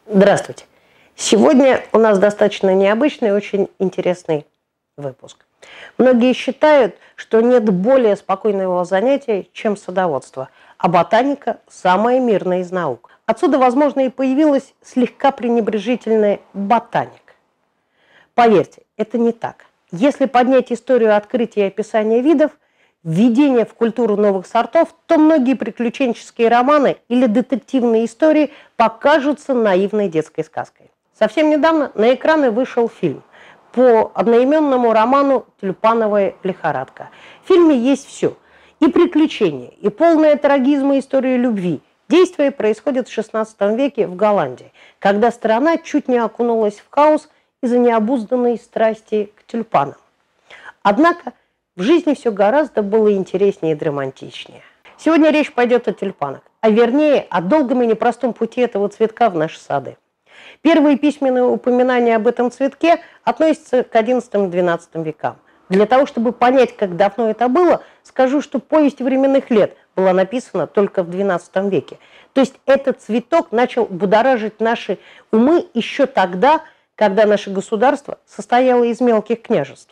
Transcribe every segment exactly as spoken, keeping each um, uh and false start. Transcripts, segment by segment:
Здравствуйте. Сегодня у нас достаточно необычный и очень интересный выпуск. Многие считают, что нет более спокойного занятия, чем садоводство, а ботаника – самая мирная из наук. Отсюда, возможно, и появилась слегка пренебрежительная ботаник. Поверьте, это не так. Если поднять историю открытия и описания видов, введение в культуру новых сортов, то многие приключенческие романы или детективные истории покажутся наивной детской сказкой. Совсем недавно на экраны вышел фильм по одноименному роману «Тюльпановая лихорадка». В фильме есть все. И приключения, и полная трагизма история любви. Действие происходит в шестнадцатом веке в Голландии, когда страна чуть не окунулась в хаос из-за необузданной страсти к тюльпанам. Однако в жизни все гораздо было интереснее и драматичнее. Сегодня речь пойдет о тюльпанах, а вернее о долгом и непростом пути этого цветка в наши сады. Первые письменные упоминания об этом цветке относятся к одиннадцатому-двенадцатому векам. Для того, чтобы понять, как давно это было, скажу, что «Повесть временных лет» была написана только в двенадцатом веке. То есть этот цветок начал будоражить наши умы еще тогда, когда наше государство состояло из мелких княжеств.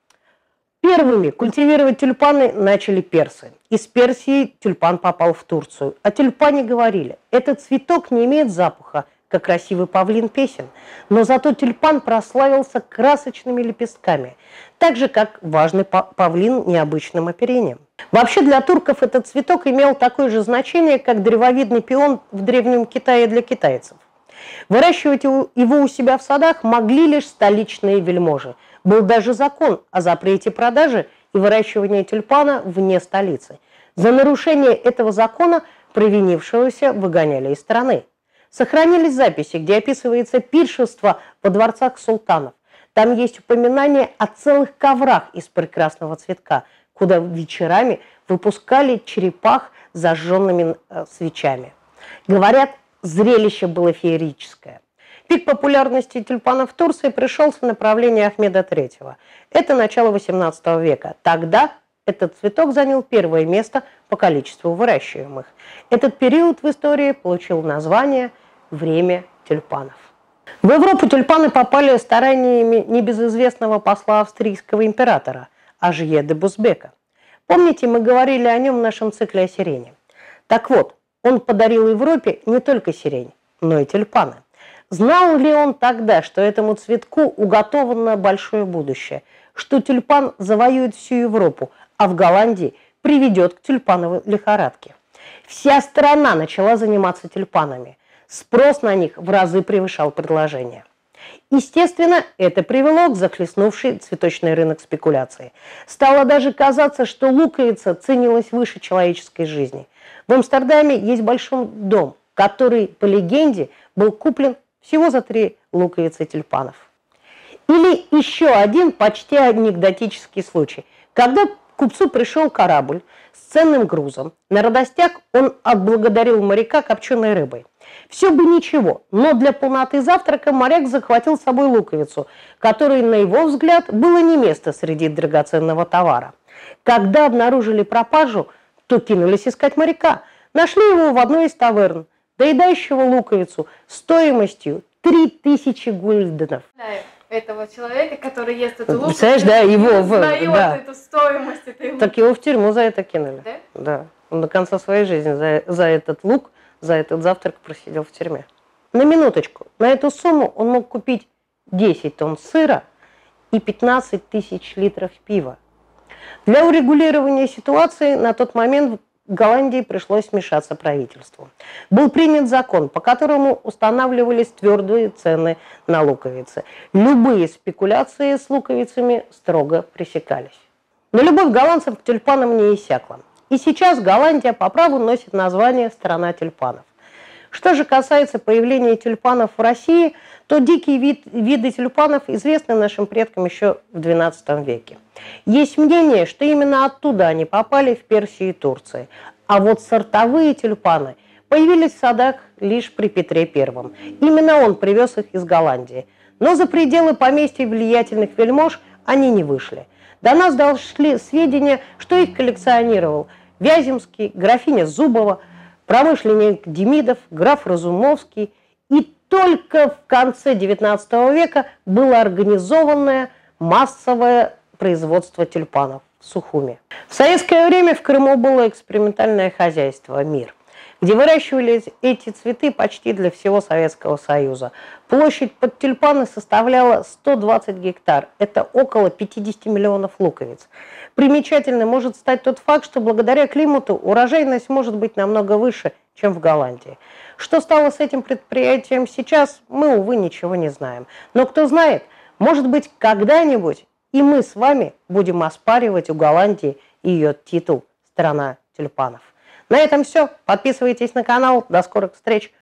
Первыми культивировать тюльпаны начали персы. Из Персии тюльпан попал в Турцию. О тюльпане говорили: этот цветок не имеет запаха, как красивый павлин песен, но зато тюльпан прославился красочными лепестками, так же, как важный павлин необычным оперением. Вообще для турков этот цветок имел такое же значение, как древовидный пион в Древнем Китае для китайцев. Выращивать его у себя в садах могли лишь столичные вельможи. Был даже закон о запрете продажи и выращивания тюльпана вне столицы. За нарушение этого закона провинившегося выгоняли из страны. Сохранились записи, где описывается пиршество во дворцах султанов. Там есть упоминание о целых коврах из прекрасного цветка, куда вечерами выпускали черепах с зажженными свечами. Говорят, зрелище было феерическое. Пик популярности тюльпанов в Турции пришелся на правление Ахмеда третьего. Это начало восемнадцатого века. Тогда этот цветок занял первое место по количеству выращиваемых. Этот период в истории получил название «Время тюльпанов». В Европу тюльпаны попали стараниями небезызвестного посла австрийского императора Ажье де Бузбека. Помните, мы говорили о нем в нашем цикле о сирени? Так вот, он подарил Европе не только сирень, но и тюльпаны. Знал ли он тогда, что этому цветку уготовано большое будущее, что тюльпан завоюет всю Европу, а в Голландии приведет к тюльпановой лихорадке? Вся страна начала заниматься тюльпанами. Спрос на них в разы превышал предложение. Естественно, это привело к захлестнувшей цветочный рынок спекуляции. Стало даже казаться, что луковица ценилась выше человеческой жизни. В Амстердаме есть большой дом, который, по легенде, был куплен всего за три луковицы тюльпанов. Или еще один почти анекдотический случай. Когда к купцу пришел корабль с ценным грузом, на радостях он отблагодарил моряка копченой рыбой. Все бы ничего, но для полноты завтрака моряк захватил с собой луковицу, которой, на его взгляд, было не место среди драгоценного товара. Когда обнаружили пропажу, то кинулись искать моряка. Нашли его в одной из таверн, доедающего луковицу стоимостью три тысячи гульденов. Этого человека, который ест эту луковицу, представляешь, да, его в, да. эту стоимость этой Так его в тюрьму за это кинули. Да? Да. Он до конца своей жизни за, за этот лук, за этот завтрак просидел в тюрьме. На минуточку, на эту сумму он мог купить десять тонн сыра и пятнадцать тысяч литров пива. Для урегулирования ситуации на тот момент в Голландии пришлось вмешаться правительству. Был принят закон, по которому устанавливались твердые цены на луковицы. Любые спекуляции с луковицами строго пресекались. Но любовь голландцев к тюльпанам не иссякла. И сейчас Голландия по праву носит название «Страна тюльпанов». Что же касается появления тюльпанов в России, то дикие вид, виды тюльпанов известны нашим предкам еще в двенадцатом веке. Есть мнение, что именно оттуда они попали в Персию и Турции. А вот сортовые тюльпаны появились в садах лишь при Петре Первом. Именно он привез их из Голландии. Но за пределы поместья влиятельных вельмож они не вышли. До нас дошли сведения, что их коллекционировал Вяземский, графиня Зубова, промышленник Демидов, граф Разумовский. И только только в конце девятнадцатого века было организованное массовое производство тюльпанов в Сухуми. В советское время в Крыму было экспериментальное хозяйство «Мир», где выращивались эти цветы почти для всего Советского Союза. Площадь под тюльпаны составляла сто двадцать гектар. Это около пятьдесят миллионов луковиц. Примечательным может стать тот факт, что благодаря климату урожайность может быть намного выше, чем в Голландии. Что стало с этим предприятием сейчас, мы, увы, ничего не знаем. Но кто знает, может быть, когда-нибудь и мы с вами будем оспаривать у Голландии ее титул «Страна тюльпанов». На этом все. Подписывайтесь на канал. До скорых встреч.